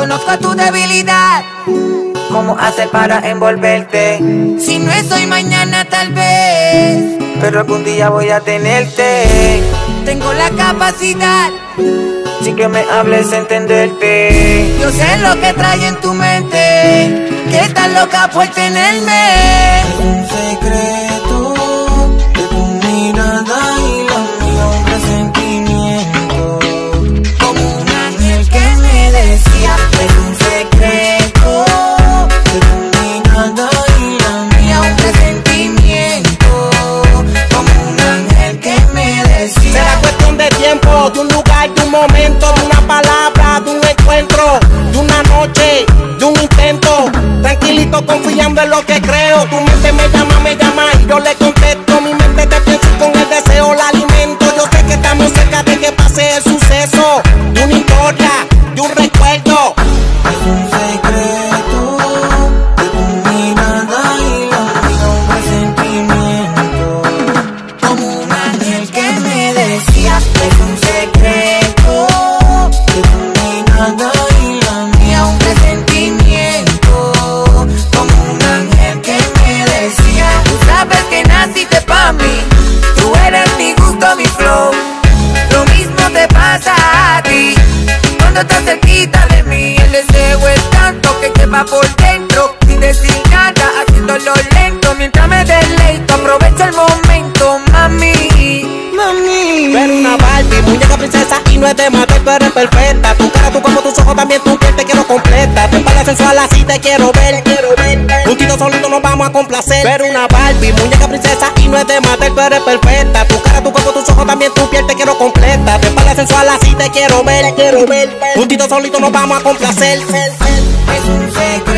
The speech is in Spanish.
conozco tu debilidad. ¿Cómo haces para envolverte? Si no es hoy, mañana tal vez, pero algún día voy a tenerte. Tengo la capacidad, sin que me hables, entenderte. yo sé lo que trae en tu mente, que estás loca por tenerme. Es un secreto de tu mirada y la mía, un presentimiento, Como un ángel que me decía, es un secreto de tu mirada y la y mía, un presentimiento, como un ángel que me decía. Será cuestión de tiempo, de un lugar, de un momento, de una palabra, de un encuentro, de una noche, de un intento. Tranquilito, confiando en lo que creo. Tu mente me llama y yo le contesto. Mi mente te piensa y con el deseo la alimento. Yo sé que estamos cerca de que pase el suceso, de una historia, de un recuerdo. es un secreto de tu mirada y la mía, un presentimiento, Como un ángel que me decía, es un secreto de tu mirada y la mía. y un presentimiento, como un ángel que me decía. Tú sabes que naciste pa' mí, tú eres mi gusto, mi flow. Lo mismo te pasa a ti, cuando estás cerquita de mí. El deseo es tanto que quema por dentro, sin decir nada, haciéndolo lento. Mientras me deleito, aprovecho el momento, mami, mami. Pero una Barbie, muñeca princesa y no es de matar, tú eres perfecta. Tu cara, tu cuerpo, tus ojos, también tu piel te quiero completa. Tu espalda sensual así te quiero ver. Juntito solito nos vamos a complacer. Pero una Barbie, muñeca princesa y no es de matar, tú eres perfecta. Tu cara, tu cuerpo, tus ojos, también tu piel te quiero completa. Tu espalda sensual así te quiero ver. Juntito solito nos vamos a complacer. Es un secreto